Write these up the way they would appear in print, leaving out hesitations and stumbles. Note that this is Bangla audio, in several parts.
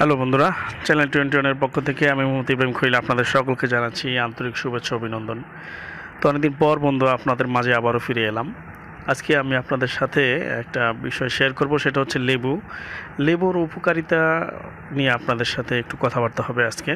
হ্যালো বন্ধুরা, চ্যানেল 21 এর পক্ষ থেকে আমি মোহাম্মদ ইব্রাহিম খলিল আপনাদের সকলকে জানাচ্ছি আন্তরিক শুভেচ্ছা অভিনন্দন। তো অনেকদিন পর বন্ধু আপনাদের মাঝে আবারও ফিরে এলাম। আজকে আমি আপনাদের সাথে একটা বিষয় শেয়ার করব, সেটা হচ্ছে লেবুর উপকারিতা নিয়ে আপনাদের সাথে একটু কথাবার্তা হবে আজকে।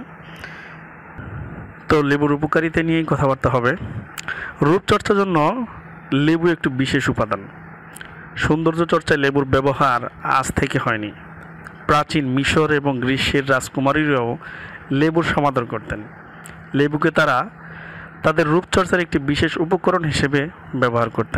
তো লেবুর উপকারিতা নিয়েই কথাবার্তা হবে। রূপচর্চার জন্য লেবু একটু বিশেষ উপাদান। সৌন্দর্য চর্চায় লেবুর ব্যবহার আজ থেকে হয়নি। প্রাচীন মিশর এবং গ্রীষ্মের রাজকুমারীরাও লেবুর সমাদর করতেন। লেবুকে তারা তাদের রূপচর্চার একটি বিশেষ উপকরণ হিসেবে ব্যবহার করতেন।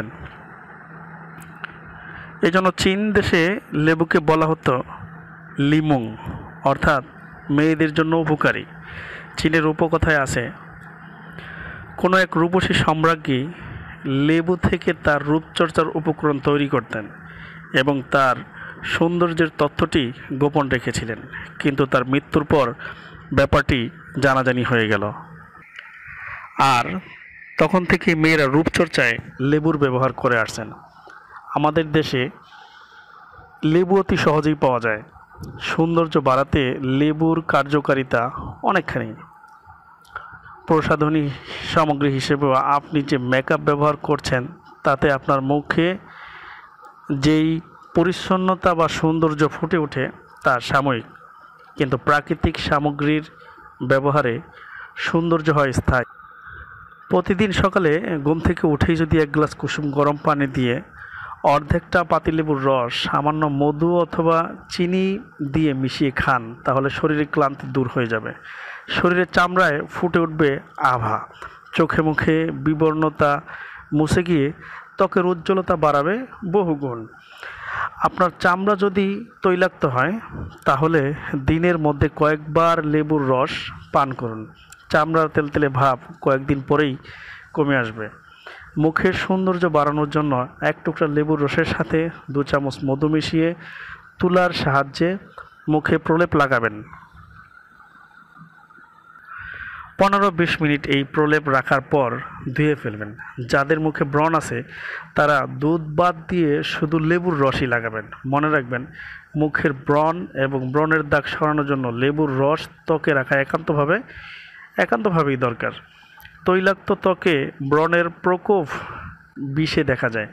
এজন্য চীন দেশে লেবুকে বলা হতো লিমুং, অর্থাৎ মেয়েদের জন্য উপকারী। চীনের উপকথায় আছে, কোনো এক রূপসী সম্রাজ্ঞী লেবু থেকে তার রূপচর্চার উপকরণ তৈরি করতেন এবং তার সৌন্দর্যের তথ্যটি গোপন রেখেছিলেন, কিন্তু তার মৃত্যুর পর ব্যাপারটি জানাজানি হয়ে গেল। আর তখন থেকে মেয়েরা রূপচর্চায় লেবুর ব্যবহার করে আসছেন। আমাদের দেশে লেবু অতি সহজেই পাওয়া যায়। সৌন্দর্য বাড়াতে লেবুর কার্যকারিতা অনেকখানি। প্রসাধনী সামগ্রী হিসেবেও আপনি যে মেকআপ ব্যবহার করছেন, তাতে আপনার মুখে যেই পরিচ্ছন্নতা বা সৌন্দর্য ফুটে ওঠে তা সাময়িক, কিন্তু প্রাকৃতিক সামগ্রীর ব্যবহারে সৌন্দর্য হয় স্থায়ী। প্রতিদিন সকালে ঘুম থেকে উঠেই যদি এক গ্লাস কুসুম গরম পানি দিয়ে অর্ধেকটা পাতিলেবুর রস সামান্য মধু অথবা চিনি দিয়ে মিশিয়ে খান, তাহলে শরীরের ক্লান্তি দূর হয়ে যাবে। শরীরের চামড়ায় ফুটে উঠবে আভা, চোখে মুখে বিবর্ণতা মুছে গিয়ে ত্বকের উজ্জ্বলতা বাড়াবে বহুগুণ। আপনার চামড়া যদি তৈলাক্ত হয়, তাহলে দিনের মধ্যে কয়েকবার লেবুর রস পান করুন। চামড়ার তেলতেলে ভাব কয়েকদিন পরেই কমে আসবে। মুখের সৌন্দর্য বাড়ানোর জন্য এক টুকরা লেবুর রসের সাথে 2 চামচ মধু মিশিয়ে তুলার সাহায্যে মুখে প্রলেপ লাগাবেন। 15-20 মিনিট এই প্রলেপ রাখার পর ধুয়ে ফেলবেন। যাদের মুখে ব্রণ আছে তারা দুধ বাদ দিয়ে শুধু লেবুর রসই লাগাবেন। মনে রাখবেন, মুখের ব্রণ এবং ব্রণের দাগ সরানোর জন্য লেবুর রস ত্বকে রাখা একান্তভাবেই দরকার। তৈলাক্ত ত্বকে ব্রণের প্রকোপ বিষে দেখা যায়।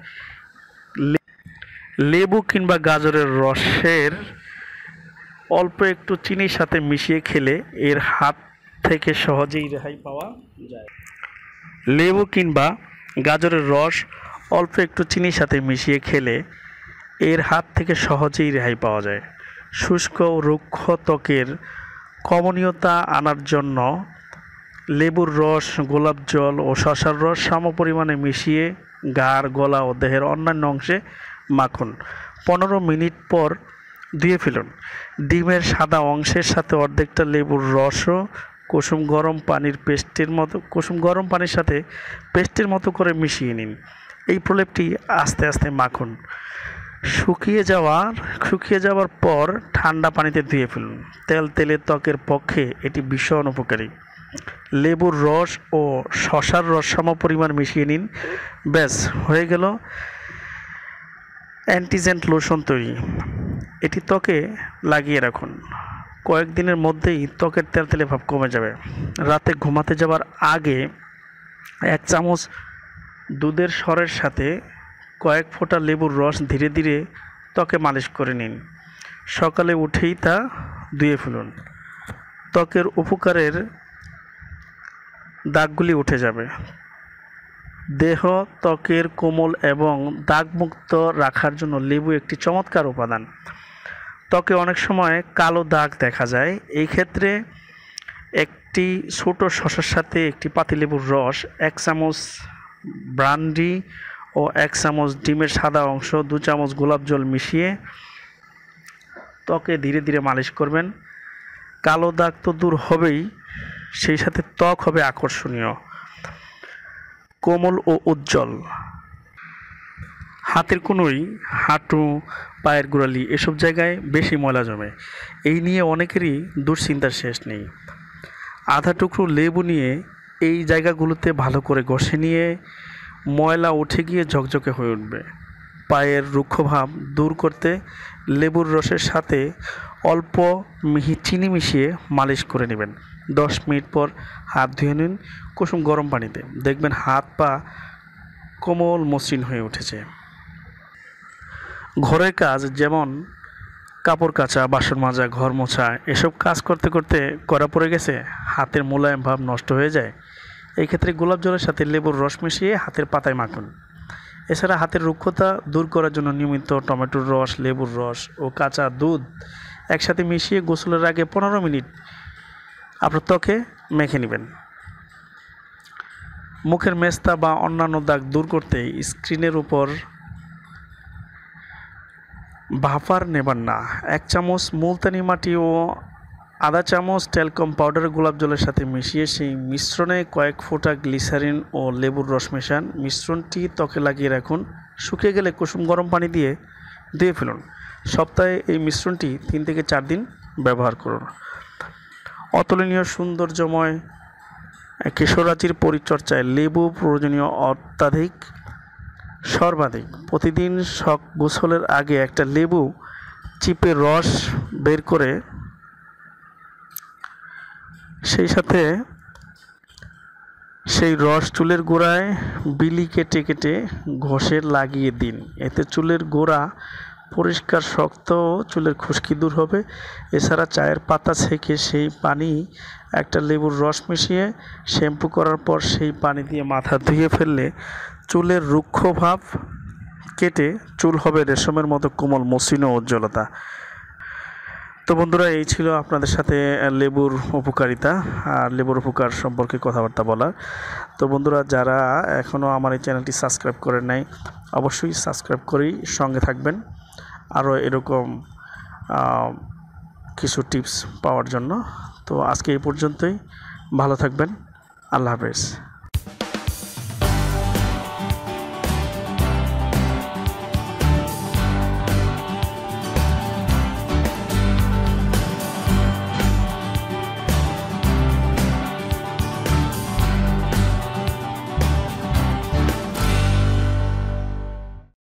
লেবু কিংবা গাজরের রসের অল্প একটু চিনির সাথে মিশিয়ে খেলে এর হাত থেকে সহজেই রেহাই পাওয়া যায়। লেবু কিংবা গাজরের রস অল্প একটু চিনির সাথে মিশিয়ে খেলে এর হাত থেকে সহজেই রেহাই পাওয়া যায়। শুষ্ক ও রুক্ষ ত্বকের কমনীয়তা আনার জন্য লেবুর রস, গোলাপ জল ও শসার রস সমপরিমাণে মিশিয়ে ঘাড়, গলা ও দেহের অন্যান্য অংশে মাখুন। 15 মিনিট পর ধুয়ে ফেলুন। ডিমের সাদা অংশের সাথে অর্ধেকটা লেবুর রসও কুসুম গরম পানির সাথে পেস্টের মতো করে মিশিয়ে নিন। এই প্রলেপটি আস্তে আস্তে মাখুন। শুকিয়ে যাওয়ার পর ঠান্ডা পানিতে ধুয়ে ফেলুন। তেলে ত্বকের পক্ষে এটি ভীষণ উপকারী। লেবুর রস ও শসার রস সমপরিমাণ মিশিয়ে নিন। ব্যাস, হয়ে গেল অ্যান্টিজেন্ট লোশন তৈরি। এটি ত্বকে লাগিয়ে রাখুন। কয়েকদিনের মধ্যেই ত্বকের তেলতেলে ভাব কমে যাবে। রাতে ঘুমাতে যাওয়ার আগে 1 চামচ দুধের সরের সাথে কয়েক ফোঁটা লেবুর রস ধীরে ধীরে ত্বকে মালিশ করে নিন। সকালে উঠেই তা ধুয়ে ফেলুন। ত্বকের উপকারের দাগগুলি উঠে যাবে। ত্বকের কোমল এবং দাগমুক্ত রাখার জন্য লেবু একটি চমৎকার উপাদান। ত্বকে অনেক সময় কালো দাগ দেখা যায়। এই ক্ষেত্রে একটি ছোট শসার সাথে একটি পাতিলেবুর রস, 1 চামচ ব্রান্ডি ও 1 চামচ ডিমের সাদা অংশ, 2 চামচ গোলাপ জল মিশিয়ে ত্বকে ধীরে ধীরে মালিশ করবেন। কালো দাগ তো দূর হবেই, সেই সাথে ত্বক হবে আকর্ষণীয়, কোমল ও উজ্জ্বল। হাতের কনুই, হাঁটু, পায়ের গোড়ালি এসব জায়গায় বেশি ময়লা জমে। এই নিয়ে অনেকেরই দুশ্চিন্তার শেষ নেই। আধা টুকরো লেবু নিয়ে এই জায়গাগুলোতে ভালো করে ঘষে নিয়ে ময়লা উঠে গিয়ে ঝকঝকে হয়ে উঠবে। পায়ের রুক্ষভাব দূর করতে লেবুর রসের সাথে অল্প চিনি মিশিয়ে মালিশ করে নেবেন। 10 মিনিট পর হাত ধুয়ে নিন কুসুম গরম পানিতে, দেখবেন হাত পা কোমল মসৃণ হয়ে উঠেছে। ঘরের কাজ যেমন কাপড় কাচা, বাসন মাজা, ঘর মোছা এসব কাজ করতে করতে কড়া পড়ে গেছে, হাতের মোলায়েম ভাব নষ্ট হয়ে যায়। এই ক্ষেত্রে গোলাপ জলের সাথে লেবুর রস মিশিয়ে হাতের পাতায় মাখুন। এছাড়া হাতের রুক্ষতা দূর করার জন্য নিয়মিত টমেটোর রস, লেবুর রস ও কাঁচা দুধ একসাথে মিশিয়ে গোসলের আগে 15 মিনিট আপনার ত্বকে মেখে নেবেন। মুখের মেস্তা বা অন্যান্য দাগ দূর করতে স্ক্রিনের উপর ভাফার নেবেন না। 1 চামচ মুলতানি মাটি ও আধা চামচ ট্যালকম পাউডার গোলাপ জলের সাথে মিশিয়ে সেই মিশ্রণে কয়েক ফোঁটা গ্লিসারিন ও লেবুর রস মেশান। মিশ্রণটি ত্বকে লাগিয়ে রাখুন। শুকিয়ে গেলে কুসুম গরম পানি দিয়ে ধুয়ে ফেলুন। সপ্তাহে এই মিশ্রণটি 3 থেকে 4 দিন ব্যবহার করুন। অতুলনীয় সৌন্দর্যময় কেশরাজির পরিচর্যায় লেবু প্রয়োজনীয় অত্যাধিক সর্বাধিক। প্রতিদিন গোসলের আগে একটা লেবু চিপে রস বের করে সেই রস চুলের গোড়ায় বিলি কেটে কেটে ঘষে লাগিয়ে দিন। এতে চুলের গোড়া পরিষ্কার, শক্ত ও চুলের খুশকি দূর হবে। এছাড়া চায়ের পাতা ছেঁকে সেই পানি একটা লেবুর রস মিশিয়ে শ্যাম্পু করার পর সেই পানি দিয়ে মাথা ধুয়ে ফেললে চুলের রুক্ষ ভাব কেটে চুল হবে রেশমের মতো কোমল, মসৃণ ও উজ্জ্বলতা। তো বন্ধুরা, এই ছিল আপনাদের সাথে লেবুর উপকারিতা আর লেবুর উপকার সম্পর্কে কথাবার্তা বলার। তো বন্ধুরা, যারা এখনও আমার এই চ্যানেলটি সাবস্ক্রাইব করেন নাই, অবশ্যই সাবস্ক্রাইব করেই সঙ্গে থাকবেন আরও এরকম কিছু টিপস পাওয়ার জন্য। তো আজকে এই পর্যন্তই। ভালো থাকবেন। আল্লাহ হাফেজ।